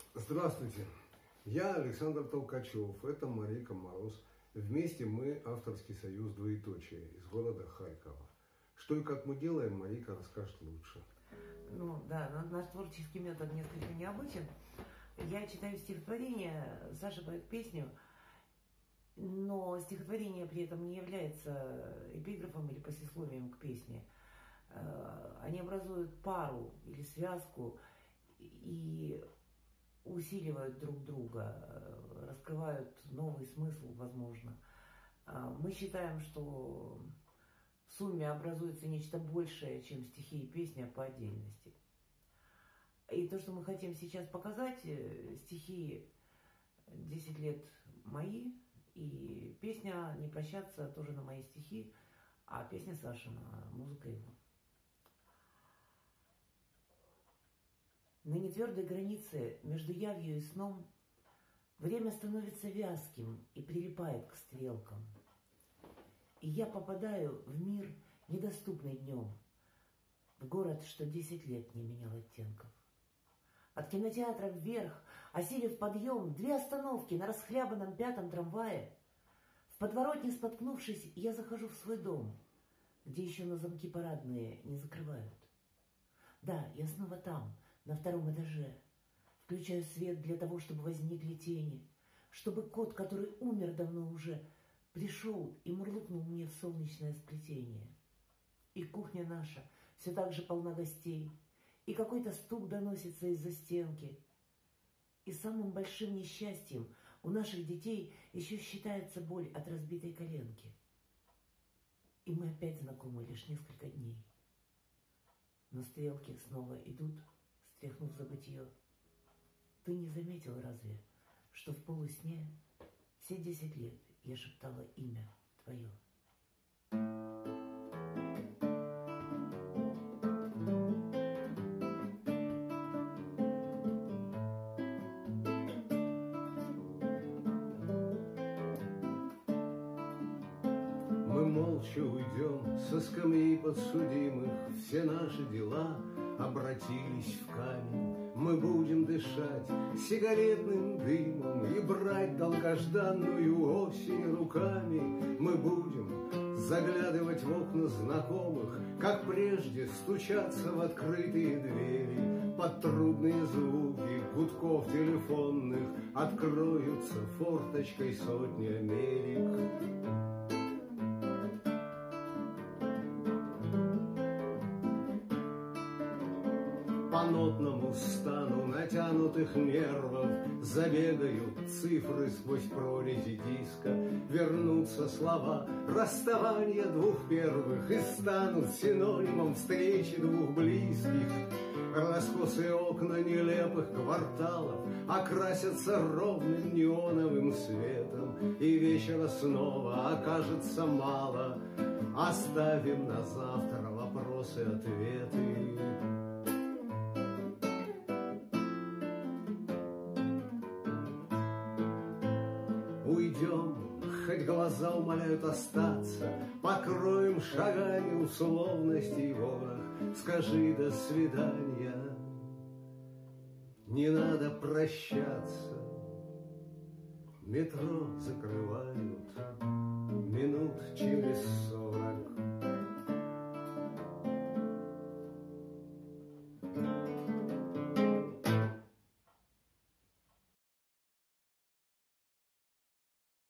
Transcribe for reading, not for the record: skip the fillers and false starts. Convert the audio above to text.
Здравствуйте, я Александр Толкачев, это Марика Мороз. Вместе мы авторский союз «Двоеточие» из города Харькова. Что и как мы делаем, Марика расскажет лучше. Ну да, наш творческий метод несколько необычен. Я читаю стихотворение, Саша поет песню, но стихотворение при этом не является эпиграфом или послесловием к песне. Они образуют пару или связку и усиливают друг друга, раскрывают новый смысл, возможно. Мы считаем, что в сумме образуется нечто большее, чем стихи и песня по отдельности. И то, что мы хотим сейчас показать, стихи 10 лет мои, и песня «Не прощаться» тоже на мои стихи, а песня Сашина, музыка его. На нетвердой границе между явью и сном время становится вязким и прилипает к стрелкам. И я попадаю в мир, недоступный днем, в город, что 10 лет не менял оттенков. От кинотеатра вверх, осилив подъем, 2 остановки на расхлябанном 5-м трамвае. В подворотне споткнувшись, я захожу в свой дом, где еще на замки парадные не закрывают. Да, я снова там, на 2-м этаже. Включаю свет для того, чтобы возникли тени, чтобы кот, который умер давно уже, пришел и мурлыкнул мне в солнечное сплетение. И кухня наша все так же полна гостей, и какой-то стук доносится из-за стенки. И самым большим несчастьем у наших детей еще считается боль от разбитой коленки. И мы опять знакомы лишь несколько дней. Но стрелки снова идут, стряхнув забытье. Ты не заметил разве, что в полусне все 10 лет я шептала имя твое? Мы молча уйдем со скамьи подсудимых, все наши дела обратились в камень. Мы будем дышать сигаретным дымом и брать долгожданную осень руками. Мы будем заглядывать в окна знакомых, как прежде стучаться в открытые двери. Под трубные звуки гудков телефонных откроются форточкой сотни Америк. По нотному стану натянутых нервов забегают цифры сквозь прорези диска. Вернутся слова расставания 2 первых и станут синонимом встречи 2 близких. Раскосые окна нелепых кварталов окрасятся ровным неоновым светом, и вечера снова окажется мало. Оставим на завтра вопросы-ответы. Уйдем, хоть глаза умоляют остаться, покроем шагами условностей ворох. Скажи до свидания, не надо прощаться. Метро закрывают минут через 40.